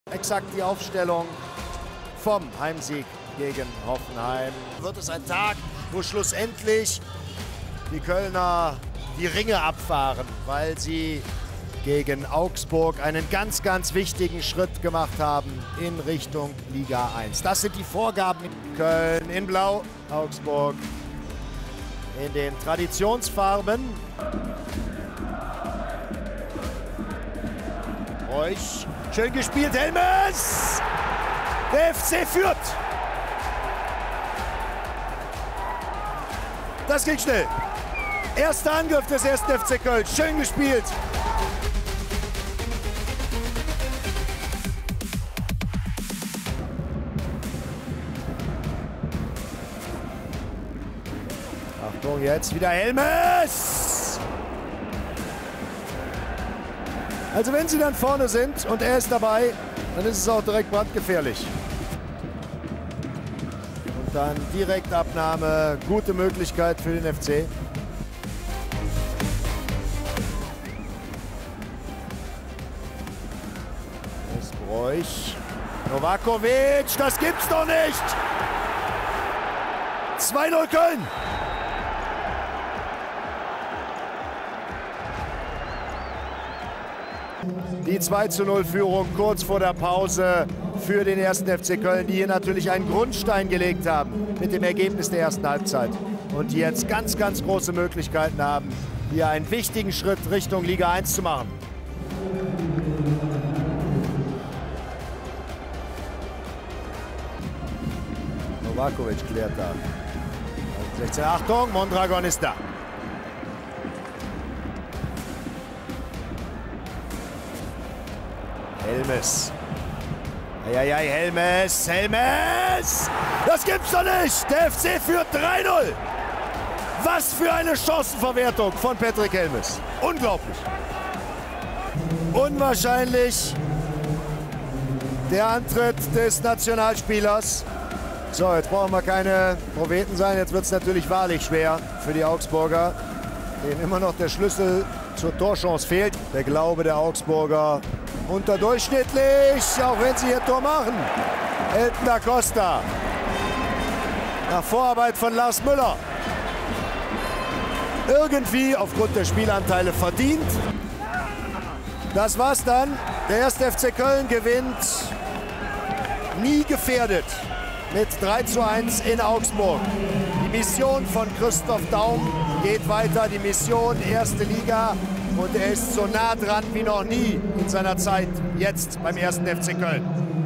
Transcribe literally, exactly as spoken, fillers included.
Exakt die Aufstellung vom Heimsieg gegen Hoffenheim. Wird es ein Tag, wo schlussendlich die Kölner die Ringe abfahren, weil sie gegen Augsburg einen ganz, ganz wichtigen Schritt gemacht haben in Richtung Liga eins. Das sind die Vorgaben. Köln in Blau, Augsburg in den Traditionsfarben. Reusch, schön gespielt, Helmes! Der F C führt! Das ging schnell. Erster Angriff des ersten F C Köln, schön gespielt. Achtung, jetzt wieder Helmes! Also wenn sie dann vorne sind und er ist dabei, dann ist es auch direkt brandgefährlich. Und dann Direktabnahme, gute Möglichkeit für den F C. Das ist Bräuch. Novakovic, das gibt's doch nicht! zwei null Köln! Die zwei zu null Führung kurz vor der Pause für den ersten F C Köln, die hier natürlich einen Grundstein gelegt haben mit dem Ergebnis der ersten Halbzeit. Und die jetzt ganz, ganz große Möglichkeiten haben, hier einen wichtigen Schritt Richtung Liga eins zu machen. Novakovic klärt da. sechzehn, Achtung, Mondragon ist da. Helmes. Eieiei, Helmes, Helmes! Das gibt's doch nicht! Der F C führt drei null! Was für eine Chancenverwertung von Patrick Helmes. Unglaublich. Unwahrscheinlich der Antritt des Nationalspielers. So, jetzt brauchen wir keine Propheten sein. Jetzt wird es natürlich wahrlich schwer für die Augsburger, denen immer noch der Schlüssel zur Torchance fehlt. Der Glaube der Augsburger unterdurchschnittlich, auch wenn sie ihr Tor machen. Elton da Costa. Nach Vorarbeit von Lars Müller. Irgendwie aufgrund der Spielanteile verdient. Das war's dann. Der erste F C Köln gewinnt nie gefährdet mit drei zu eins in Augsburg. Die Mission von Christoph Daum geht weiter. Die Mission erste Liga. Und er ist so nah dran wie noch nie in seiner Zeit jetzt beim ersten F C Köln.